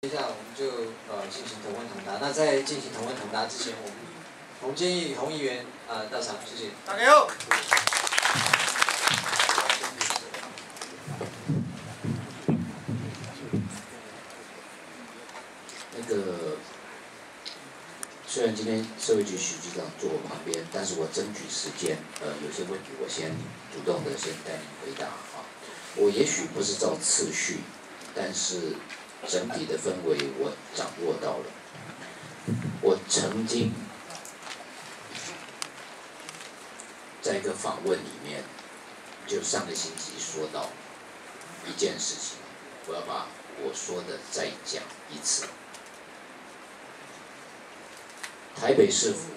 接下来我们就进行同问同答。那在进行同问同答之前，我们洪建义洪议员到场，谢谢。 大家好。 虽然今天社会局许局长坐我旁边，但是我争取时间，有些问题我先主动的先带你回答啊。我也许不是照次序，但是整体的氛围我掌握到了。我曾经在一个访问里面，就上个星期说到一件事情，我要把我说的再讲一次。台北市府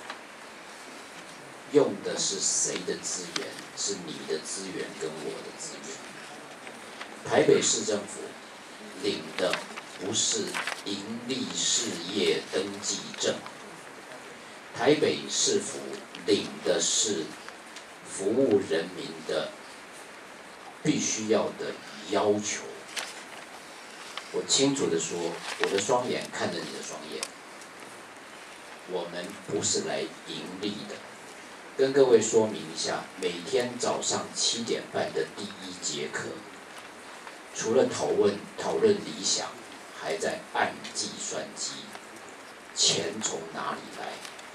用的是谁的资源？是你的资源跟我的资源。台北市政府领的不是营利事业登记证，台北市府领的是服务人民的必须要的要求。我清楚的说，我的双眼看着你的双眼。我们不是来盈利的，跟各位说明一下，每天早上7点半的第一节课，除了讨论理想，还在按计算机，钱从哪里来？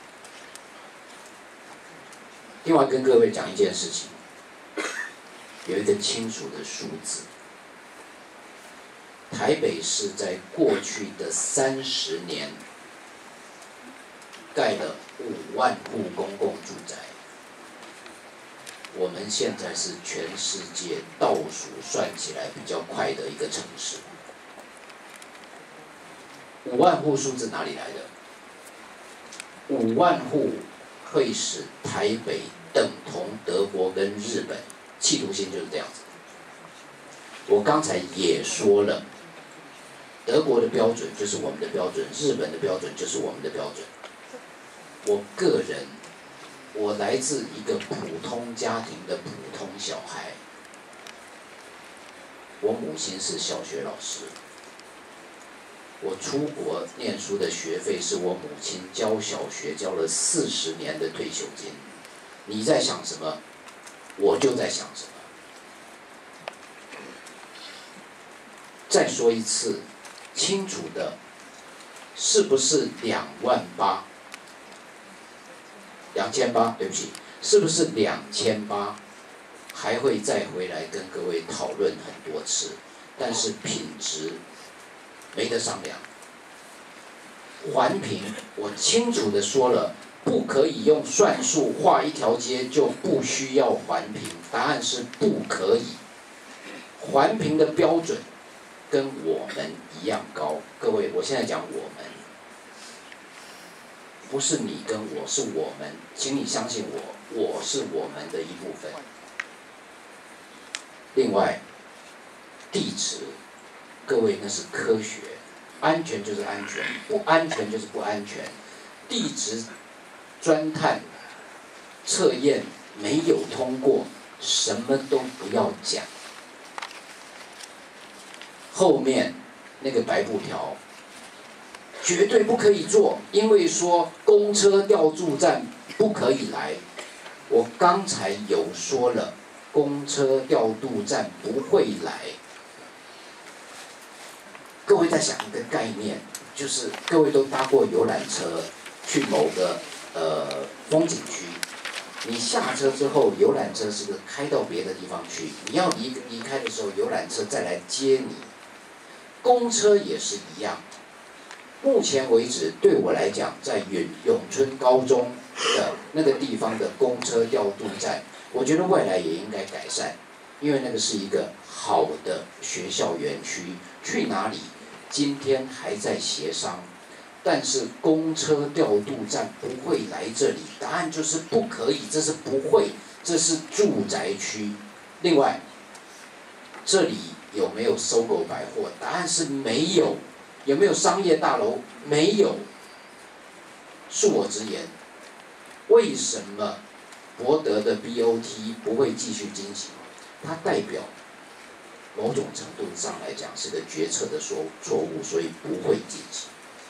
另外跟各位讲一件事情，有一个清楚的数字，台北市在过去的30年。盖了5万户公共住宅，我们现在是全世界倒数算起来比较快的一个城市。5万户数字哪里来的？5万户会使台北等同德国跟日本，企图心就是这样子。我刚才也说了，德国的标准就是我们的标准，日本的标准就是我们的标准。我个人，我来自一个普通家庭的普通小孩。我母亲是小学老师，我出国念书的学费是我母亲教小学教了40年的退休金。你在想什么，我就在想什么。再说一次，清楚的，是不是28000？ 2800，对不起，是不是2800？还会再回来跟各位讨论很多次，但是品质没得商量。环评我清楚的说了，不可以用算术画一条街就不需要环评，答案是不可以。环评的标准跟我们一样高，各位，我现在讲我们。不是你跟我，是我们，请你相信我，我是我们的一部分。另外，地质，各位那是科学，安全就是安全，不安全就是不安全。地质专探测验没有通过，什么都不要讲。后面那个白布条。 绝对不可以做，因为说公车调度站不可以来。我刚才有说了，公车调度站不会来。各位在想一个概念，就是各位都搭过游览车去某个风景区，你下车之后，游览车是不是开到别的地方去？你要离开的时候，游览车再来接你。公车也是一样。 目前为止，对我来讲，在永春高中的那个地方的公车调度站，我觉得未来也应该改善，因为那个是一个好的学校园区。去哪里？今天还在协商，但是公车调度站不会来这里，答案就是不可以，这是不会，这是住宅区。另外，这里有没有搜狗百货？答案是没有。 有没有商业大楼？没有。恕我直言，为什么博德的 BOT 不会继续进行？它代表某种程度上来讲是个决策的错误，所以不会进行。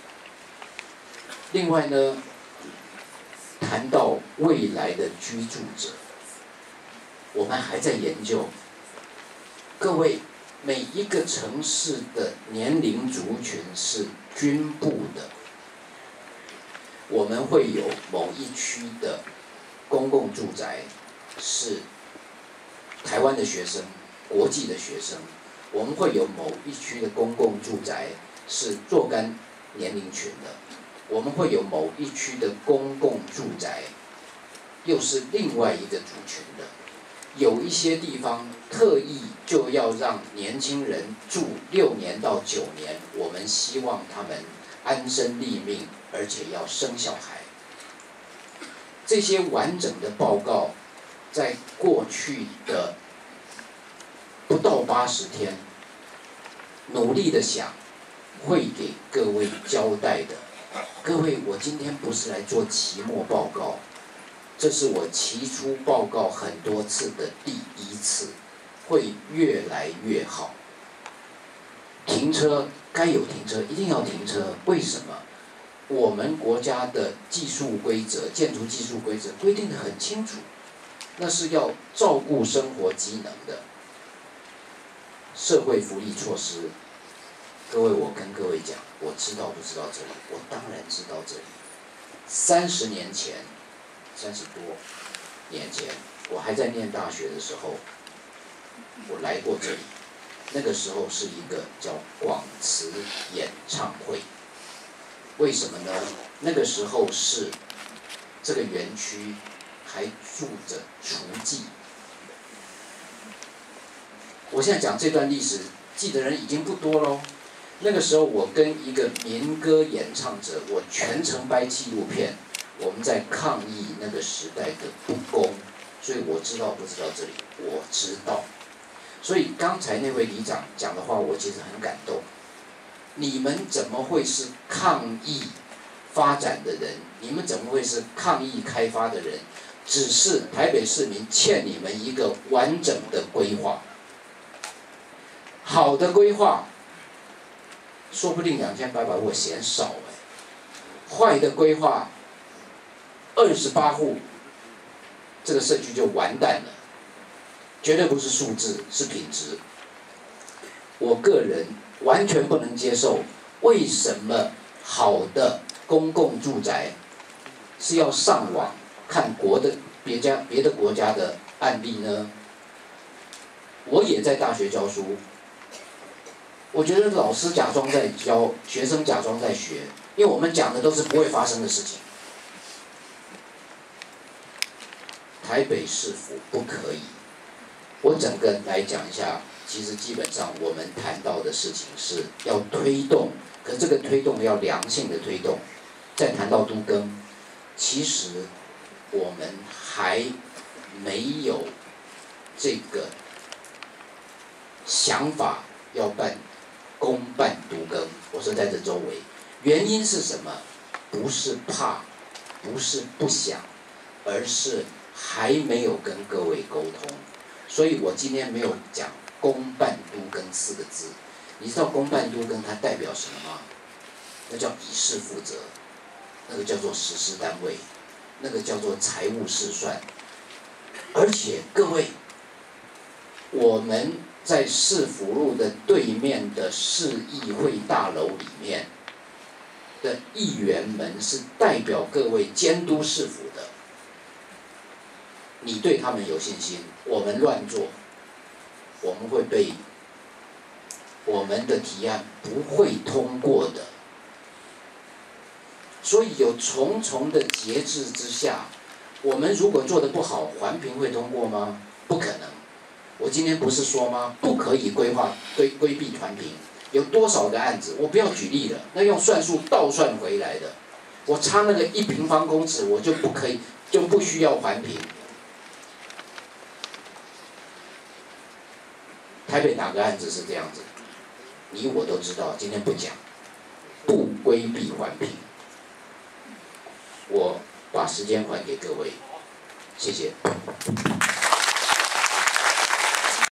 另外呢，谈到未来的居住者，我们还在研究。各位，每一个城市的年龄族群是均布的。我们会有某一区的公共住宅是台湾的学生、国际的学生，我们会有某一区的公共住宅是若干年龄群的，我们会有某一区的公共住宅又是另外一个族群的。有一些地方特意就要让年轻人住6年到9年，我们希望他们安身立命，而且要生小孩。这些完整的报告，在过去的不到80天，努力的想，会给各位交代的。各位，我今天不是来做期末报告。这是我提出报告很多次的第1次，会越来越好。停车该有停车，一定要停车。为什么？我们国家的技术规则、建筑技术规则规定得很清楚，那是要照顾生活机能的。社会福利措施，各位，我跟各位讲，我知道不知道这里？我当然知道这里。30年前。30多年前，我还在念大学的时候，我来过这里。那个时候是一个叫广慈演唱会。为什么呢？那个时候是这个园区还住着厨妓。我现在讲这段历史，记得人已经不多喽。那个时候，我跟一个民歌演唱者，我全程拍纪录片。我们在抗议那个时代的不公，所以我知道不知道这里，我知道。所以刚才那位里长讲的话，我其实很感动。你们怎么会是抗议发展的人？你们怎么会是抗议开发的人？只是台北市民欠你们一个完整的规划，好的规划，说不定2800我嫌少坏的规划。28户，这个社区就完蛋了，绝对不是数字，是品质。我个人完全不能接受，为什么好的公共住宅是要上网看别的国家的案例呢？我也在大学教书，我觉得老师假装在教，学生假装在学，因为我们讲的都是不会发生的事情。台北市府不可以。我整个来讲一下，其实基本上我们谈到的事情是要推动，可这个推动要良性的推动。再谈到都更，其实我们还没有这个想法要公办都更。我说在这周围，原因是什么？不是怕，不是不想，而是还没有跟各位沟通，所以我今天没有讲公办都更4个字。你知道公办都更它代表什么吗？那叫以事负责，那个叫做实施单位，那个叫做财务试算。而且各位，我们在市府路的对面的市议会大楼里面的议员们是代表各位监督市府的。你对他们有信心，我们乱做，我们会被我们的提案不会通过的。所以有重重的节制之下，我们如果做得不好，环评会通过吗？不可能。我今天不是说吗？不可以规避团评。有多少个案子？我不要举例了，那用算术倒算回来的。我差那个1平方公尺，我就不需要环评。台北哪个案子是这样子？你我都知道，今天不讲，不规避环评。我把时间还给各位，谢谢。